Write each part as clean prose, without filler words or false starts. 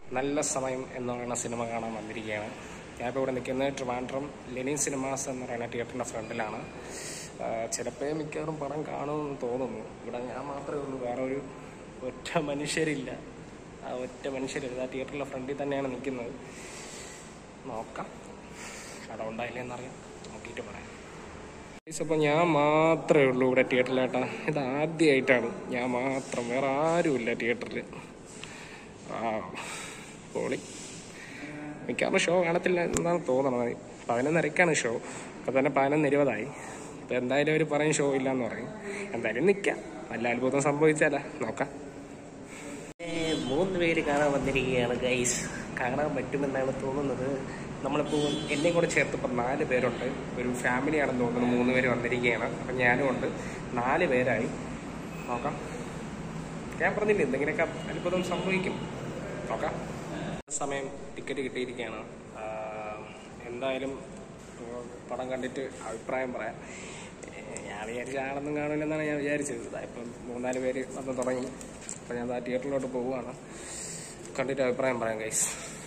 നല്ല സമയം എന്ന് പറയുന്ന സിനിമ കാണാൻ വന്നിരിക്കുകയാണ്. ഞാനിപ്പോൾ ഇവിടെ നിൽക്കുന്നത് ട്രിവാൻഡ്രം ലെനിൻ സിനിമാസ് എന്ന് പറയുന്ന തിയേറ്ററിൻ്റെ ഫ്രണ്ടിലാണ്. ചിലപ്പോൾ മിക്കവാറും പടം കാണുമെന്ന് തോന്നുന്നു. ഇവിടെ ഞാൻ മാത്രമേ ഉള്ളൂ, വേറെ ഒറ്റ മനുഷ്യരില്ല. ഒറ്റ മനുഷ്യരില്ല. ആ തിയേറ്ററിൻ്റെ ഫ്രണ്ടിൽ തന്നെയാണ് നിൽക്കുന്നത്. നോക്കാം, കട ഉണ്ടായില്ലെന്നറിയാം, നോക്കിയിട്ട് പറയാം. അപ്പോൾ ഞാൻ മാത്രമേ ഉള്ളൂ ഇവിടെ തിയേറ്ററിലേട്ടാ. ഇത് ആദ്യമായിട്ടാണ് ഞാൻ മാത്രം, വേറെ ആരുമില്ല തിയേറ്ററിൽ. പൊളി. മിക്കവാറും ഷോ കാണത്തില്ല എന്നാണ് തോന്നണത്. 11:30ക്കാണ് ഷോ. അപ്പോൾ തന്നെ 11:20 അപ്പോൾ എന്തായാലും അവർ പറയും ഷോ ഇല്ലയെന്ന് പറയും. എന്തായാലും നിൽക്കാം, വല്ല അത്ഭുതം സംഭവിച്ചാലാ, നോക്കാം. 3 പേര് കാണാൻ വന്നിരിക്കുകയാണ് ഗൈസ്. കാണാൻ പറ്റുമെന്നാണ് തോന്നുന്നത്. നമ്മളിപ്പോൾ എന്നെ കൂടെ ചേർത്ത് ഇപ്പോൾ 4 പേരുണ്ട്. ഒരു ഫാമിലിയാണെന്ന് തോന്നുന്നു. 3 പേര് വന്നിരിക്കുകയാണ്. അപ്പം ഞാനും ഉണ്ട്. 4 പേരായി. നോക്കാം. ഞാൻ പറഞ്ഞില്ല എന്തെങ്കിലുമൊക്കെ അത്ഭുതം സംഭവിക്കും. നോക്കാം. സമയം ടിക്കറ്റ് കിട്ടിയിരിക്കുകയാണ്. എന്തായാലും പടം കണ്ടിട്ട് അഭിപ്രായം പറയാം. ഞാൻ വിചാരിച്ച ആളൊന്നും കാണില്ലെന്നാണ് ഞാൻ വിചാരിച്ചത്. ഇപ്പം 3-4 പേര് വന്ന് തുടങ്ങി. അപ്പം ഞാൻ ആ തിയേറ്ററിലോട്ട് പോവുകയാണ്. കണ്ടിട്ട് അഭിപ്രായം പറയാം ഗൈസ്.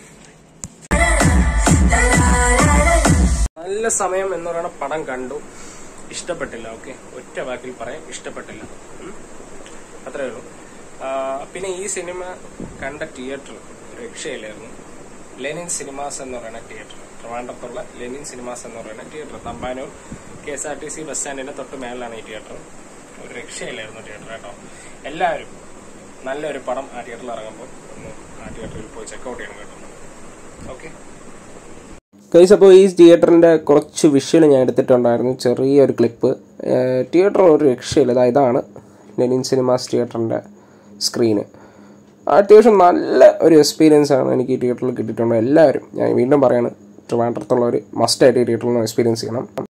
നല്ല സമയം എന്ന് പറയുന്ന പടം കണ്ടു. ഇഷ്ടപ്പെട്ടില്ല. ഓക്കെ, ഒറ്റ വാക്കിൽ പറയാം, ഇഷ്ടപ്പെട്ടില്ല. അത്രേ ഉള്ളൂ. പിന്നെ ഈ സിനിമ കണ്ട തിയേറ്റർ രക്ഷയില്ലായിരുന്നു. ലെനിൻ സിനിമാസ് എന്ന് പറയുന്ന തിയേറ്റർ, ട്രിവാൻഡ്രത്തുള്ള ലെനിൻ സിനിമാസ് എന്ന് പറയുന്ന തിയേറ്റർ, തമ്പാനൂർ KSRTC ബസ് സ്റ്റാൻഡിന്റെ തൊട്ട് മേളിലാണ് ഈ തിയേറ്റർ. ഒരു രക്ഷയില്ലായിരുന്നു തിയേറ്റർ കേട്ടോ. എല്ലാവരും നല്ലൊരു പടം ആ തിയേറ്ററിൽ ഇറങ്ങുമ്പോൾ ഒന്ന് ആ തിയേറ്ററിൽ പോയി ചെക്കൗട്ട് ചെയ്യണം കേട്ടോ. ഓക്കെ ഗൈസ്, അപ്പോൾ ഈ തിയേറ്ററിൻ്റെ കുറച്ച് വിഷ്വൽ ഞാൻ എടുത്തിട്ടുണ്ടായിരുന്നു, ചെറിയൊരു ക്ലിപ്പ്. തിയേറ്റർ ഒരു രക്ഷയില്ല. ഇതാണ് ലെനിൻ സിനിമാസ് തിയേറ്ററിൻ്റെ സ്ക്രീന്. അത്യാവശ്യം നല്ല ഒരു എക്സ്പീരിയൻസ് ആണ് എനിക്ക് ഈ തിയേറ്ററിൽ കിട്ടിയിട്ടുണ്ട്. എല്ലാവരും, ഞാൻ വീണ്ടും പറയാണ്, ട്രിവാൻഡ്രത്തുള്ളവർ മസ്റ്റായിട്ട് ഈ തിയേറ്ററിൽ നിന്ന് എക്സ്പീരിയൻസ് ചെയ്യണം.